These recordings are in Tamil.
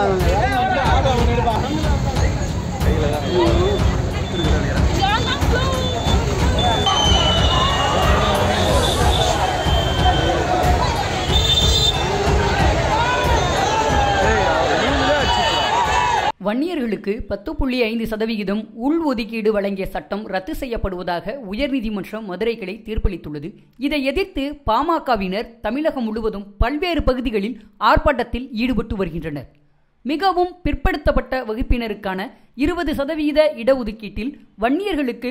வன்னியர்களுக்கு 10.5% உள்ஒதுக்கீடு வழங்கிய சட்டம் ரத்து செய்யப்படுவதாக உயர்நீதிமன்றம் மதுரை கிளை தீர்ப்பளித்துள்ளது. இதை எதிர்த்து பாமகவினர் தமிழகம் முழுவதும் பல்வேறு பகுதிகளில் ஆர்ப்பாட்டத்தில் ஈடுபட்டு வருகின்றனர். மிகவும் பிற்படுத்தப்பட்ட வகுப்பினருக்கான 20% இடஒதுக்கீட்டில் வன்னியர்களுக்கு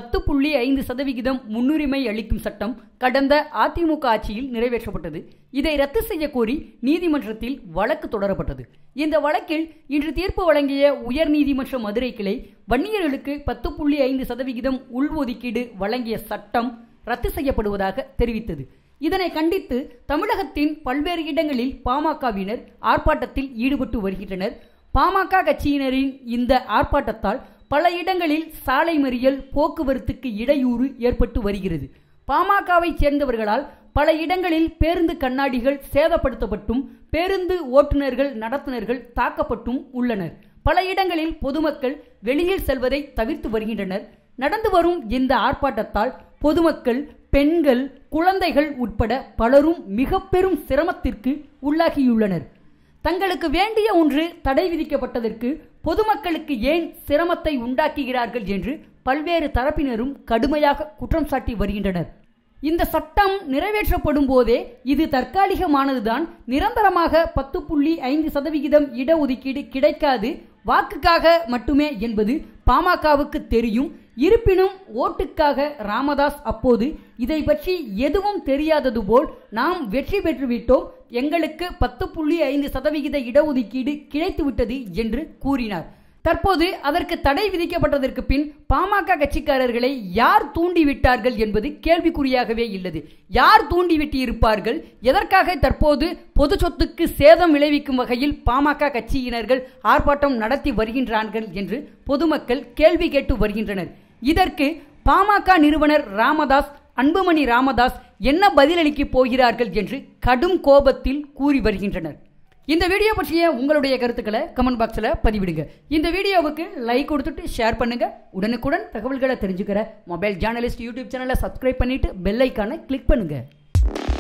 10.5% முன்னுரிமை அளிக்கும் சட்டம் கடந்த அதிமுக ஆட்சியில் நிறைவேற்றப்பட்டது. இதை ரத்து செய்ய கோரி நீதிமன்றத்தில் வழக்கு தொடரப்பட்டது. இந்த வழக்கில் இன்று தீர்ப்பு வழங்கிய உயர்நீதிமன்ற மதுரை கிளை வன்னியர்களுக்கு 10.5% உள்ஒதுக்கீடு வழங்கிய சட்டம் ரத்து செய்யப்படுவதாக தெரிவித்தது. இதனை கண்டித்து தமிழகத்தின் பல்வேறு இடங்களில் பாமகவினர் ஆர்ப்பாட்டத்தில் ஈடுபட்டு வருகின்றனர். பாமக கட்சியினரின் இந்த ஆர்ப்பாட்டத்தால் பல இடங்களில் சாலை மறியல், போக்குவரத்துக்கு இடையூறு ஏற்பட்டு வருகிறது. பாமகவை சேர்ந்தவர்களால் பல இடங்களில் பேருந்து கண்ணாடிகள் சேதப்படுத்தப்பட்டும் பேருந்து ஓட்டுநர்கள், நடத்துனர்கள் தாக்கப்பட்டும் உள்ளனர். பல இடங்களில் பொதுமக்கள் வெளியில் செல்வதை தவிர்த்து வருகின்றனர். நடந்து வரும் இந்த ஆர்ப்பாட்டத்தால் பொதுமக்கள், பெண்கள், குழந்தைகள் உட்பட பலரும் மிக பெரும் சிரமத்திற்கு உள்ளாகியுள்ளனர். தங்களுக்கு வேண்டிய ஒன்று தடை விதிக்கப்பட்டதற்கு பொதுமக்களுக்கு ஏன் சிரமத்தை உண்டாக்குகிறார்கள் என்று பல்வேறு தரப்பினரும் கடுமையாக குற்றம் சாட்டி வருகின்றனர். இந்த சட்டம் நிறைவேற்றப்படும் போதே இது தற்காலிகமானதுதான், நிரந்தரமாக 10.5% இடஒதுக்கீடு கிடைக்காது, வாக்குக்காக மட்டுமே என்பது பாமகவுக்கு தெரியும். இருப்பினும் ஓட்டுக்காக ராமதாஸ் அப்போது இதை பற்றி எதுவும் தெரியாதது போல் நாம் வெற்றி பெற்றுவிட்டோம், எங்களுக்கு 10.5% இடஒதுக்கீடு கிடைத்துவிட்டது என்று கூறினார். தற்போது அதற்கு தடை விதிக்கப்பட்டதற்கு பின் பாமக கட்சிக்காரர்களை யார் தூண்டிவிட்டார்கள் என்பது கேள்விக்குறியாகவே உள்ளது. யார் தூண்டிவிட்டு இருப்பார்கள்? எதற்காக தற்போது பொது சொத்துக்கு சேதம் விளைவிக்கும் வகையில் பாமக கட்சியினர்கள் ஆர்ப்பாட்டம் நடத்தி வருகின்றார்கள் என்று பொதுமக்கள் கேள்வி கேட்டு வருகின்றனர். இதற்கு பாமக நிறுவனர் ராமதாஸ், அன்புமணி ராமதாஸ் என்ன பதிலளிக்க போகிறார்கள் என்று கடும் கோபத்தில் கூறி வருகின்றனர். இந்த வீடியோ பற்றிய உங்களுடைய கருத்துக்களை கமெண்ட் பாக்ஸில் பதிவிடுங்க. இந்த வீடியோவுக்கு லைக் கொடுத்துட்டு ஷேர் பண்ணுங்க. உடனுக்குடன் தகவல்களை தெரிஞ்சுக்கிற மொபைல் ஜேர்னலிஸ்ட் யூடியூப் சேனலை சப்ஸ்கிரைப் பண்ணிட்டு பெல் ஐக்கானை கிளிக் பண்ணுங்க.